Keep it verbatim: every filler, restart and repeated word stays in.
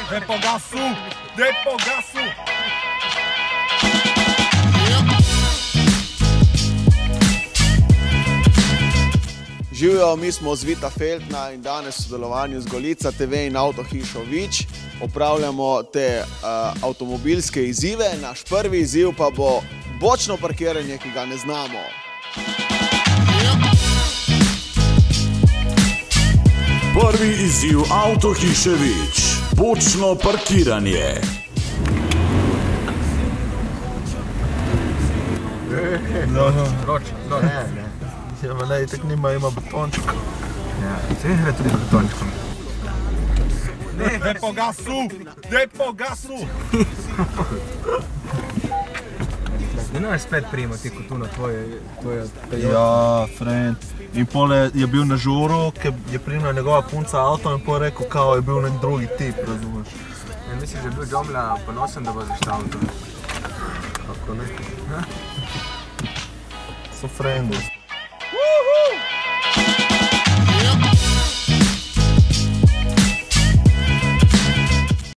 Daj po gasu, daj po gasu. Živijo, mi smo z Vita Feltna in danes v sodelovanju z Golica te ve in Avtohišo Vič opravljamo te uh, avtomobilske izzive. Naš prvi izziv pa bo bočno parkiranje, ki ga ne znamo. Prvi izziv Avtohiše Vič. Bočno parkiranje. Roč, roč. Ja, ma ne, tak nima, ima betončko. Ja, vse gre tudi betončkom. Daj po gasu, daj po gasu. Ne naj spet prijemati kot tu na tvoje... Ja, friend. In pole je bil na žuru, ker je prijemila njegova punca avto in pol rekel, kao je bil nek drugi tip, razumeš. Ja, mislim, da je bil Džomlja ponosen, da bo zašta avto. Kako ne? So friendi. Woohoo!